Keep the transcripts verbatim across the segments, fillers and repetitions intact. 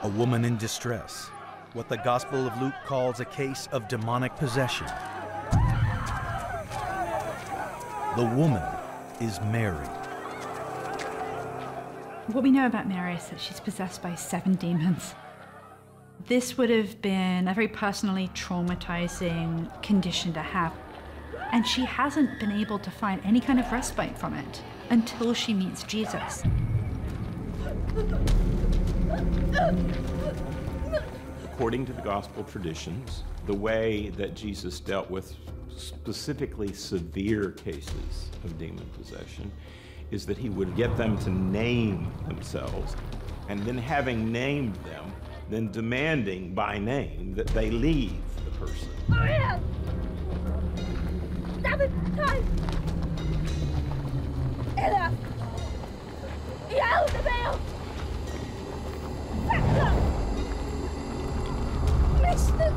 A woman in distress, what the Gospel of Luke calls a case of demonic possession. The woman is Mary. What we know about Mary is that she's possessed by seven demons. This would have been a very personally traumatizing condition to have. And she hasn't been able to find any kind of respite from it until she meets Jesus. According to the gospel traditions, the way that Jesus dealt with specifically severe cases of demon possession is that he would get them to name themselves, and then having named them, then demanding by name that they leave the person. Maria! David, time! Ella! Ja, de bel! Factor! Mister!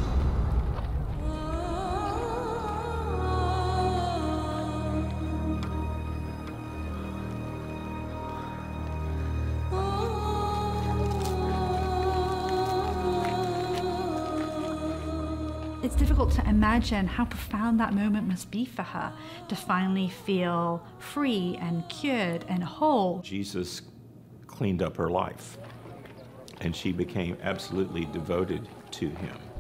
It's difficult to imagine how profound that moment must be for her, to finally feel free and cured and whole. Jesus cleaned up her life, and she became absolutely devoted to him.